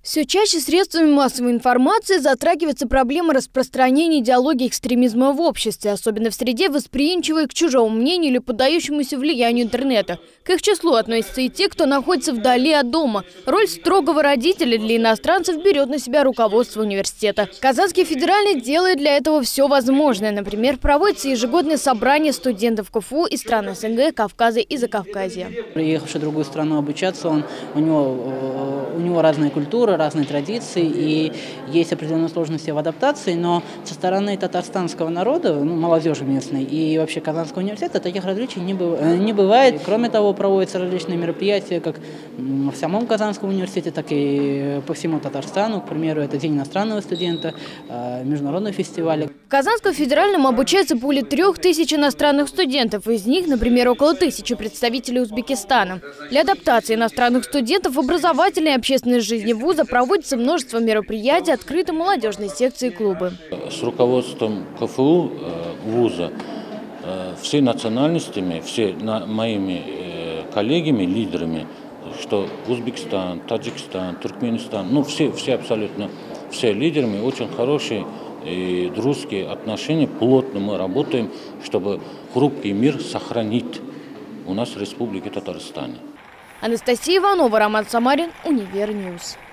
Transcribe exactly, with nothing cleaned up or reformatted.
Все чаще средствами массовой информации затрагивается проблема распространения идеологии экстремизма в обществе, особенно в среде, восприимчивой к чужому мнению или поддающемуся влиянию интернета. К их числу относятся и те, кто находится вдали от дома. Роль строгого родителя для иностранцев берет на себя руководство университета. Казанский федеральный делает для этого все возможное. Например, проводится ежегодное собрание студентов КФУ из стран СНГ, Кавказа и Закавказья. Приехавший в другую страну обучаться, он, у, него, у него разная культура, разные традиции, и есть определенные сложности в адаптации, но со стороны татарстанского народа, ну, молодежи местной и вообще Казанского университета таких различий не, не бывает. Кроме того, проводятся различные мероприятия как в самом Казанском университете, так и по всему Татарстану. К примеру, это День иностранного студента, международные фестивали. В Казанском федеральном обучается более трех тысяч иностранных студентов. Из них, например, около тысячи представителей Узбекистана. Для адаптации иностранных студентов в образовательной и общественной жизни вуза проводится множество мероприятий, открыты молодежные секции и клубы. С руководством КФУ вуза все национальностями, все моими коллегами, лидерами, что Узбекистан, Таджикистан, Туркменистан, ну все, все абсолютно все лидерами, очень хорошие и дружеские отношения, плотно мы работаем, чтобы хрупкий мир сохранить у нас в Республике Татарстане. Анастасия Иванова, Роман Самарин, Универньюз.